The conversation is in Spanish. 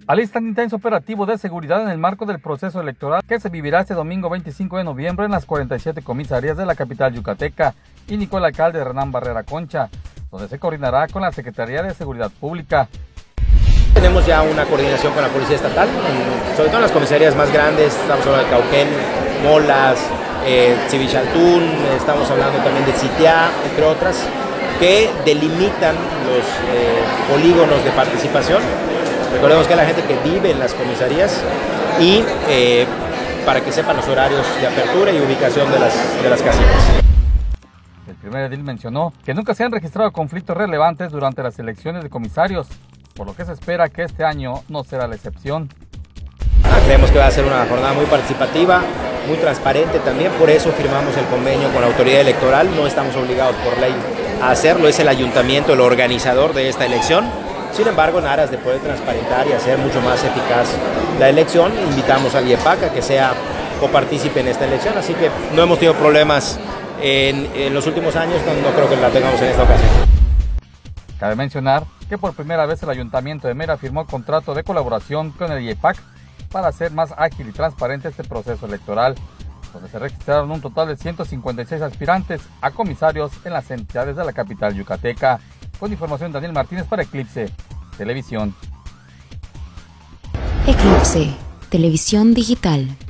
Alistan intenso operativo de seguridad en el marco del proceso electoral que se vivirá este domingo 25 de noviembre en las 47 comisarías de la capital yucateca, indicó el alcalde Hernán Barrera Concha, donde se coordinará con la Secretaría de Seguridad Pública. Tenemos ya una coordinación con la Policía Estatal, sobre todo en las comisarías más grandes, estamos hablando de Cauquén, Molas, Civichaltún, estamos hablando también de Sitiá, entre otras, que delimitan los polígonos de participación. Recordemos que hay la gente que vive en las comisarías y para que sepan los horarios de apertura y ubicación de las casillas. El primer edil mencionó que nunca se han registrado conflictos relevantes durante las elecciones de comisarios, por lo que se espera que este año no será la excepción. Creemos que va a ser una jornada muy participativa, muy transparente también, por eso firmamos el convenio con la autoridad electoral, no estamos obligados por ley a hacerlo, es el ayuntamiento el organizador de esta elección. Sin embargo, en aras de poder transparentar y hacer mucho más eficaz la elección, invitamos al IEPAC a que sea copartícipe en esta elección, así que no hemos tenido problemas en los últimos años, no creo que la tengamos en esta ocasión. Cabe mencionar que por primera vez el Ayuntamiento de Mera firmó contrato de colaboración con el IEPAC para hacer más ágil y transparente este proceso electoral, donde se registraron un total de 156 aspirantes a comisarios en las entidades de la capital yucateca. Con información, Daniel Martínez para Eclipse Televisión. Eclipse Televisión Digital.